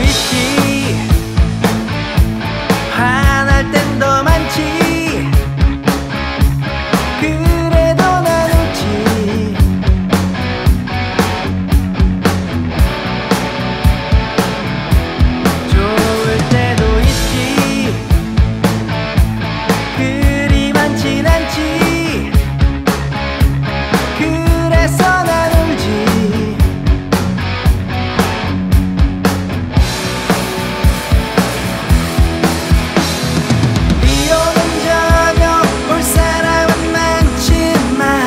있지, 화날 땐 더 많지. 그래도 난 웃지. 좋을 때도 있지, 그리 많진 않지. 그래서 난 울지. 비 오는 저녁 볼 사람은 많지만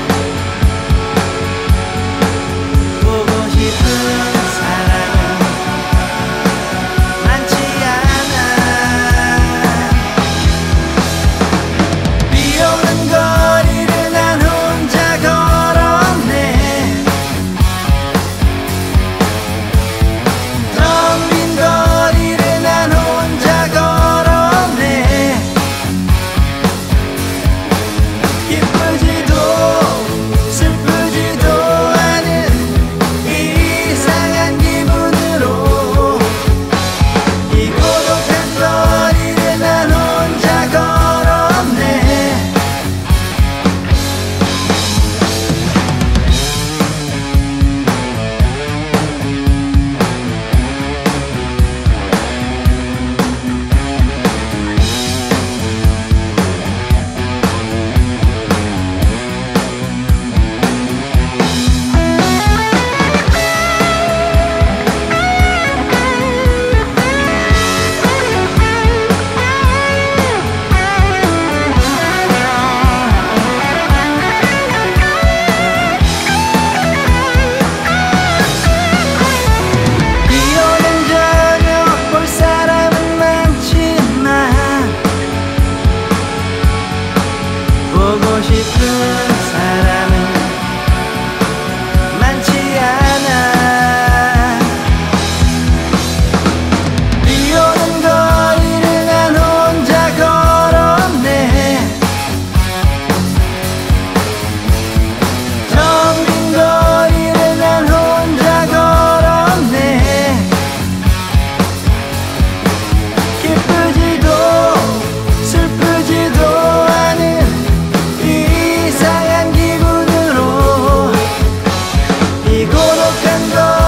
보고 싶은 사람은 많지 않아. 비 오는 거리를 난 혼자 걸었네. 텅 빈 거리를 난 혼자 걸었네. 기쁘지도 슬프지도 않은 이상한 기분으로 이 고독한 거리를 난 혼자 걸었네. 비 오는 저녁 볼 사람은 많지만 보고 싶은 사람은 많지 않아. 비 오는 거리를 난 혼자 걸었네. 텅 빈 거리를 난 혼자 걸었네. 기쁘지도 슬프지도 않은 이상한 기분으로 이 고독한 거